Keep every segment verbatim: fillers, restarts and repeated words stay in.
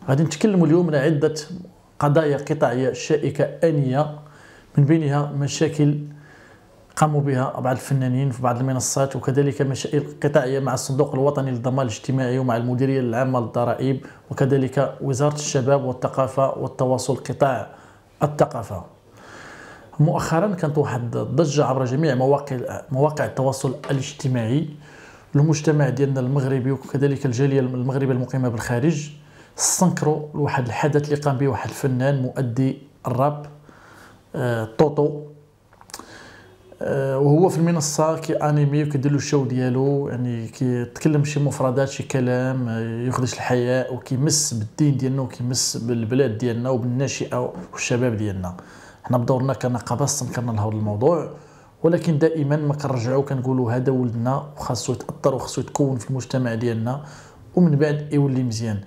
غادي نتكلموا اليوم على عدة قضايا قطاعية شائكة آنية، من بينها مشاكل قاموا بها بعض الفنانين في بعض المنصات، وكذلك مشاكل قطاعية مع الصندوق الوطني للضمان الاجتماعي ومع المديرية العامة للضرائب، وكذلك وزارة الشباب والثقافة والتواصل قطاع الثقافة. مؤخرا كانت واحد الضجة عبر جميع مواقع مواقع التواصل الاجتماعي. المجتمع ديالنا المغربي وكذلك الجالية المغربية المقيمة بالخارج استنكروا لواحد الحدث اللي قام به واحد الفنان مؤدي الراب آه طوطو، آه وهو في المنصه كيانيمي وكيدير له الشو ديالو، يعني كيتكلم شي مفردات شي كلام آه يخدش الحياء وكيمس بالدين ديالنا وكيمس بالبلاد ديالنا وبالناشئه والشباب ديالنا. حنا بدورنا كنقابه استنكرنا لهذا الموضوع، ولكن دائما ما كنرجعوا كنقولوا هذا ولدنا وخاصو يتاثر وخاصو يتكون في المجتمع ديالنا ومن بعد يولي مزيان.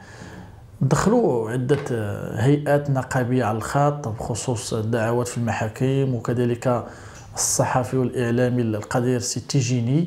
دخلوا عدة هيئات نقابية على الخط بخصوص الدعوات في المحاكم، وكذلك الصحفي والإعلامي القدير سي تيجيني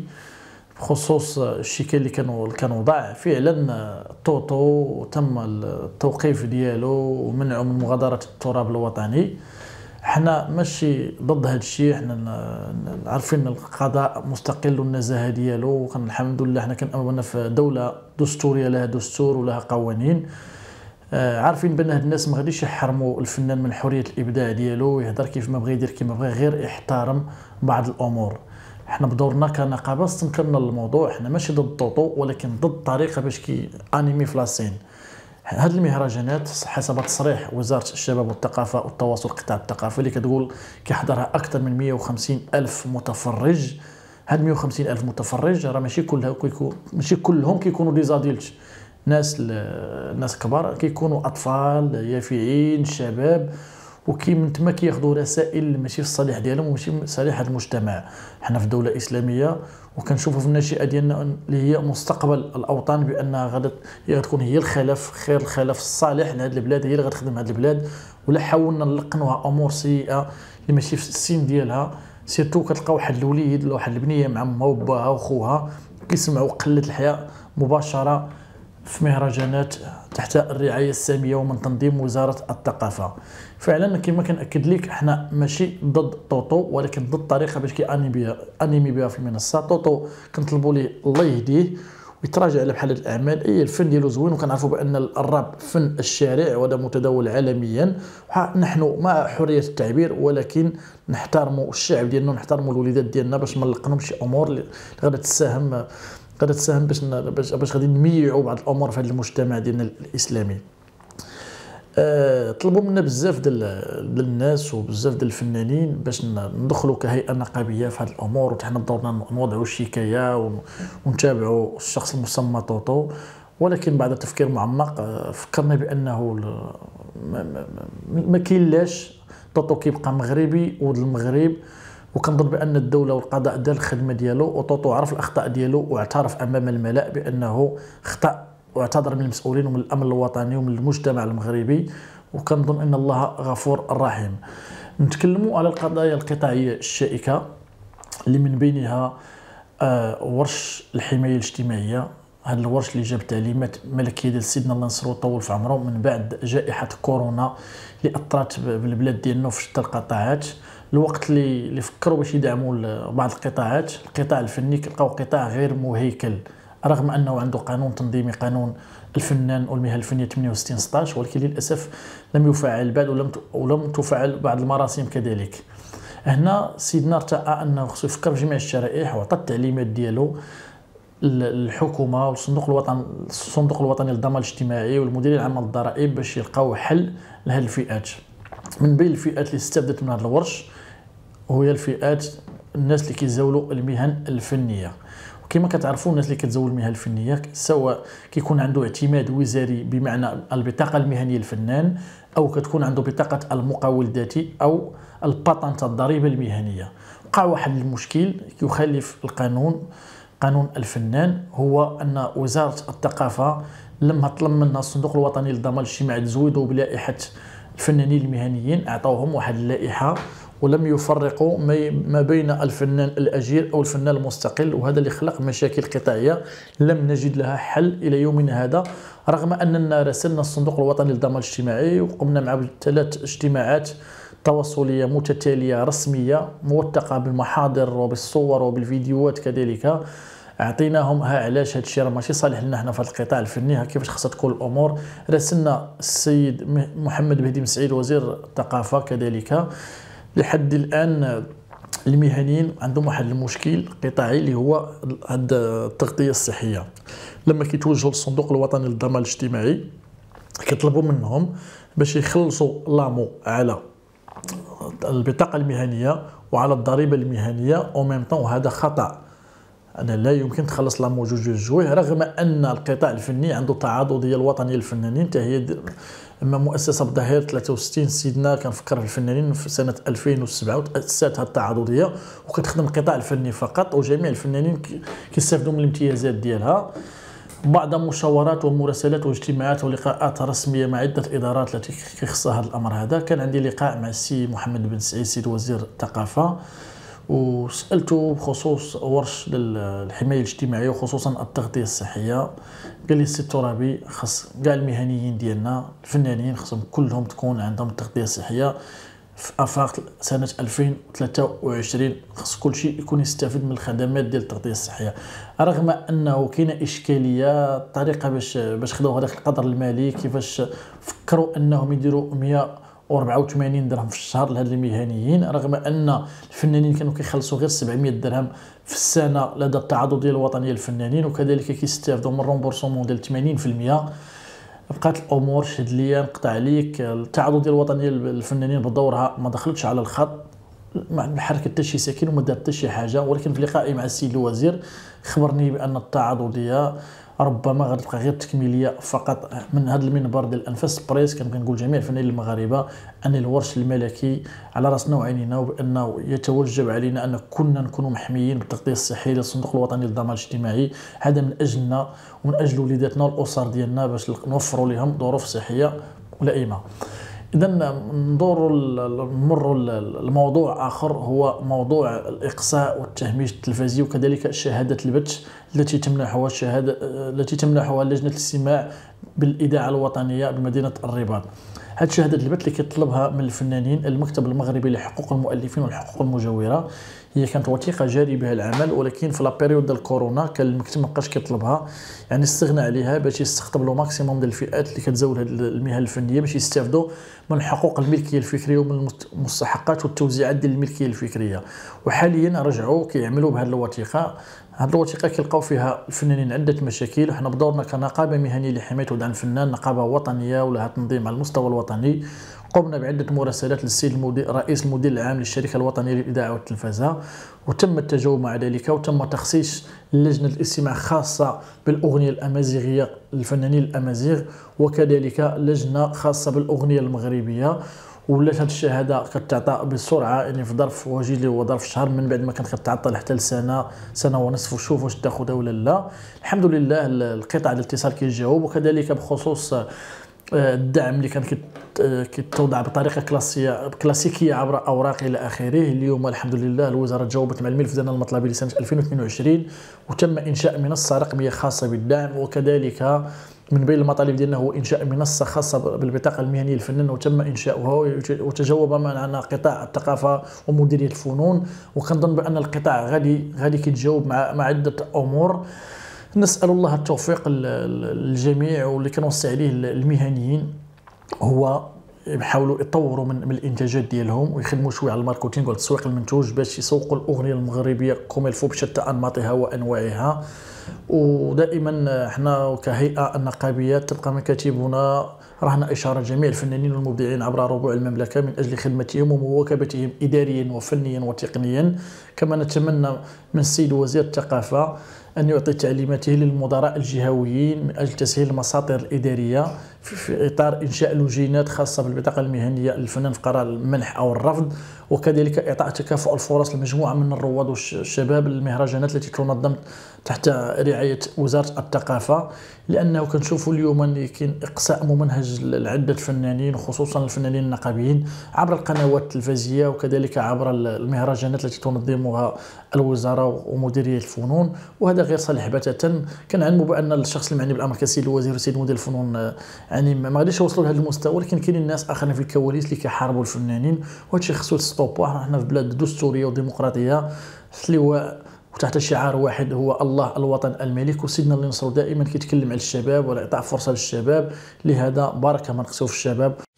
بخصوص الشكاية اللي كانوا كان وضع. فعلا طوطو تم التوقيف ديالو ومنعه من مغادرة التراب الوطني. حنا ماشي ضد هذا الشيء، حنا عارفين القضاء مستقل والنزاهه ديالو، وكان الحمد لله حنا كنامنا في دوله دستوريه لها دستور ولها قوانين. آه عارفين بان هاد الناس ما غاديش يحرموا الفنان من حريه الابداع ديالو يهضر كيف ما بغى يدير كيما بغى، غير يحترم بعض الامور. حنا بدورنا كنقابه استنكرنا الموضوع، حنا ماشي ضد طوطو ولكن ضد الطريقه باش كي انيمي في لاسين. هاد المهرجانات حسب تصريح وزارة الشباب والثقافة والتواصل قطاع الثقافة اللي كتقول كيحضرها أكثر من مئة وخمسين ألف متفرج. هاد مئة وخمسين ألف متفرج راه ماشي كلها كيكون ماشي كلهم كيكونوا دي زاديلت، ناس ناس كبار، كيكونوا أطفال يافعين شباب، وكي من تما كياخذوا رسائل ماشي في الصالح ديالهم وماشي في صالح هذا المجتمع. حنا في دوله اسلاميه وكنشوفوا في الناشئه ديالنا اللي هي مستقبل الاوطان بانها غادي تكون هي الخلف، خير الخلف الصالح لهذه البلاد، هي اللي غتخدم هذه البلاد. ولا حاولنا نلقنوها امور سيئه اللي ماشي في السن ديالها، سيرتو كتلقى واحد الوليد ولا واحد البنيه مع امها وباها وخوها كيسمعوا قله الحياه مباشره في مهرجانات تحت الرعايه الساميه ومن تنظيم وزاره الثقافه. فعلا كما كنأكد لك حنا ماشي ضد طوطو ولكن ضد الطريقه باش كيانيمي بها انيمي بها في المنصه. طوطو كنطلبوا ليه الله يهديه ويتراجع على بحال هاد الاعمال. اي الفن ديالو زوين وكنعرفوا بان الراب فن الشارع وهذا متداول عالميا. نحن مع حريه التعبير ولكن نحترموا الشعب ديالنا ونحترموا الوليدات ديالنا باش ما نلقنهمش شي امور اللي غادا تساهم غادا تساهم باش باش باش غادي نميعوا بعض الامور في هذا المجتمع ديالنا الاسلامي. أه طلبوا منا بزاف ديال ديال الناس وبزاف ديال الفنانين باش ندخلوا كهيئه نقابيه في هذه الامور، وحنا بدورنا نوضعوا الشكايه ونتابعوا الشخص المسمى طوطو. ولكن بعد تفكير معمق فكرنا بانه ما, ما كاين لاش طوطو كيبقى مغربي ولد المغرب، وكنظن بان الدوله والقضاء دار الخدمه ديالو، وطوطو عرف الاخطاء ديالو واعترف امام الملأ بانه خطا واعتذر من المسؤولين ومن الامن الوطني ومن المجتمع المغربي، وكنظن ان الله غفور رحيم. نتكلموا على القضايا القطاعيه الشائكه اللي من بينها آه ورش الحمايه الاجتماعيه. هذا الورش اللي جاب تعليمات ملكيه ديال سيدنا الله ينصرو ويطول في عمره من بعد جائحه كورونا اللي اثرت بالبلاد ديالنا في شتى القطاعات. الوقت اللي اللي فكروا باش يدعموا بعض القطاعات، القطاع الفني كلقاو قطاع غير مهيكل رغم انه عنده قانون تنظيمي، قانون الفنان والمهن الفنيه ثمانية وستين ستطاش، ولكن للاسف لم يفعل بعد ولم ولم تفعل بعض المراسم كذلك. هنا سيدنا ارتأى انه خصو يفكر في جميع الشرائح وعطى التعليمات ديالو الحكومه والصندوق الوطني الصندوق الوطني للضمان الاجتماعي والمديريه العامه للضرائب باش يلقاو حل لهذه الفئات. من بين الفئات اللي استفدت من هذا الورش وهي الفئات الناس اللي كيزاولوا المهن الفنيه. كما كتعرفوا الناس اللي كتزول المهن الفنيه سواء كيكون عنده اعتماد وزاري بمعنى البطاقه المهنيه للفنان، او كتكون عنده بطاقه المقاول الذاتي او الباتنت الضريبه المهنيه. وقع واحد المشكل يخالف القانون قانون الفنان، هو ان وزاره الثقافه لما طلب منها الصندوق الوطني للضمان الاجتماعي تزويدوا بلائحه الفنانين المهنيين، اعطوهم واحد اللائحه ولم يفرقوا ما بين الفنان الأجير أو الفنان المستقل، وهذا اللي خلق مشاكل قطاعية لم نجد لها حل إلى يومنا هذا، رغم أننا راسلنا الصندوق الوطني للضمان الاجتماعي وقمنا مع ثلاث اجتماعات تواصلية متتالية رسمية موثقة بالمحاضر وبالصور وبالفيديوهات كذلك. اعطيناهم ها علاش هذا الشيء راه ماشي صالح لنا حنا في هذا القطاع الفني، ها كيفاش خاصها تكون الامور. راسلنا السيد محمد بهدي مسعيد وزير الثقافه كذلك. لحد الان المهنيين عندهم واحد المشكل قطاعي اللي هو هاد التغطيه الصحيه. لما كيتوجهوا للصندوق الوطني للضمان الاجتماعي كيطلبوا منهم باش يخلصوا لامو على البطاقه المهنيه وعلى الضريبه المهنيه او ميم طون، وهذا خطا. أنا لا يمكن تخلص لامو جوج جوج جوج، رغم أن القطاع الفني عنده تعاضدية الوطنية للفنانين. حتى هي أما مؤسسة بالظهير ثلاثة وستين سيدنا كنفكر في الفنانين في سنة ألفين وسبعة وتأسست هذه التعاضدية وكتخدم القطاع الفني فقط، وجميع الفنانين كيستافدوا من الامتيازات ديالها. بعض مشاورات ومراسلات واجتماعات ولقاءات رسمية مع عدة إدارات التي كيخصها هذا الأمر هذا. كان عندي لقاء مع السي محمد بن سعيد سيد وزير الثقافة، وسألته بخصوص ورش الحماية الاجتماعية وخصوصا التغطية الصحية. قال لي السي الترابي خاص كاع المهنيين ديالنا الفنانين خاصهم كلهم تكون عندهم التغطية الصحية. في آفاق سنة ألفين وثلاثة وعشرين خاص كل شيء يكون يستفيد من الخدمات ديال التغطية الصحية، رغم أنه كاينة إشكالية الطريقة باش باش خداو هذاك القدر المالي. كيفاش فكروا أنهم يديروا مئة وأربعة وثمانين درهم في الشهر لهاد المهنيين، رغم ان الفنانين كانوا كيخلصوا غير سبعمائة درهم في السنه لدى التعاضديه الوطنيه للفنانين، وكذلك كيستافدوا من رومبورسومون ديال ثمانين بالمئة. بقات الامور شد ليا نقطع عليك. التعاضديه الوطنيه للفنانين بدورها ما دخلتش على الخط، ما حركت حتى شي ساكن وما دارت حتى شي حاجه. ولكن في لقائي مع السيد الوزير خبرني بان التعاضديه ربما غتبقى غير تكميليه فقط. من هذا المنبر ديال انفاس بريس كان كنقول جميع الفنانين المغاربه ان الورش الملكي على راسنا وعينينا، وبانه يتوجب علينا ان كنا نكونوا محميين بالتغطيه الصحيه للصندوق الوطني للضمان الاجتماعي. هذا من اجلنا ومن اجل وليداتنا والاسر ديالنا باش نوفروا لهم ظروف صحيه ملائمه. إذا ندوروا نمروا الموضوع آخر، هو موضوع الإقصاء والتهميش التلفزي وكذلك شهادة البث التي تمنحها الشهادة التي تمنحها لجنة الاستماع بالإذاعة الوطنية بمدينة الرباط. هذه شهادة البث اللي كيطلبها من الفنانين المكتب المغربي لحقوق المؤلفين والحقوق المجاورة، هي كانت وثيقة جاري بها العمل، ولكن في لابيريود ديال الكورونا كان المكتب مابقاش كيطلبها، يعني استغنى عليها باش يستقطب لو ماكسيموم ديال الفئات اللي كتزاول هذه المهن الفنيه باش يستافدوا من حقوق الملكيه الفكريه ومن المستحقات والتوزيعات ديال الملكيه الفكريه. وحاليا رجعوا كيعملوا بهذه الوثيقه. هذه الوثيقه كيلقاو فيها الفنانين عده مشاكل، وحنا بدورنا كنقابه مهنيه لحمايه ودعم الفنان، نقابه وطنيه ولها تنظيم على المستوى الوطني، قمنا بعده مراسلات للسيد المدير رئيس المدير العام للشركه الوطنيه للاذاعه والتلفزه، وتم التجاوب مع ذلك، وتم تخصيص لجنه الاستماع خاصه بالاغنيه الامازيغيه للفنانين الامازيغ، وكذلك لجنه خاصه بالاغنيه المغربيه. ولات هذه الشهاده كتعطى بسرعه، يعني في ظرف وجيز اللي هو ظرف شهر، من بعد ما كانت كتعطل حتى لسنه سنه ونصف، وشوف واش تاخذها ولا لا. الحمد لله القطاع الاتصال كيجاوب، وكذلك بخصوص الدعم اللي كان كيتوضع بطريقه كلاسيه كلاسيكيه عبر اوراق الى اخره. اليوم الحمد لله الوزاره جاوبت مع الملف ديالنا المطلبي لسنه ألفين واثنين وعشرين، وتم انشاء منصه رقميه خاصه بالدعم، وكذلك من بين المطالب ديالنا هو انشاء منصه خاصه بالبطاقه المهنيه للفنان، وتم انشاؤها، وتجاوب معنا قطاع الثقافه ومديريه الفنون. وكنظن بان القطاع غادي غادي كيتجاوب مع مع عده امور. نسال الله التوفيق للجميع، واللي كنوصي عليه المهنيين هو يحاولوا يطوروا من, من الانتاجات ديالهم، ويخدموا شويه على الماركتينغ والتسويق المنتوج باش يسوقوا الاغنيه المغربيه كوميلفو بشتى انماطها وانواعها. ودائما احنا كهيئه النقابيه تبقى مكاتبنا رهن اشاره جميع الفنانين والمبدعين عبر ربوع المملكه من اجل خدمتهم ومواكبتهم اداريا وفنيا وتقنيا. كما نتمنى من السيد وزير الثقافه أن يعطي تعليماته للمدراء الجهويين من أجل تسهيل المساطر الإدارية في إطار إنشاء لوجينات خاصة بالبطاقة المهنية للفنان في قرار المنح أو الرفض، وكذلك إعطاء تكافؤ الفرص لمجموعة من الرواد والشباب المهرجانات التي تنظم تحت رعاية وزارة الثقافة، لأنه كنشوفوا اليوم كاين إقصاء ممنهج لعدة فنانين وخصوصا الفنانين النقابيين عبر القنوات التلفزيونية وكذلك عبر المهرجانات التي تنظمها الوزارة ومديرية الفنون، وهذا غير صالح بتاتا. كنعلموا بأن الشخص المعني بالأمر كسيد الوزير وسيد مدير الفنون يعني ما غاديش يوصلوا لهذا المستوى، ولكن كاينين الناس آخرين في الكواليس اللي كيحاربوا الفنانين، وهذا الشيء خصو يستوبوا. حنا في بلاد دستورية وديمقراطية اللواء وتحت شعار واحد هو الله الوطن الملك، وسيدنا اللي نصرو دائما كيتكلم على الشباب وعلى إعطاء فرصة للشباب. لهذا بارك ما نقصوا في الشباب.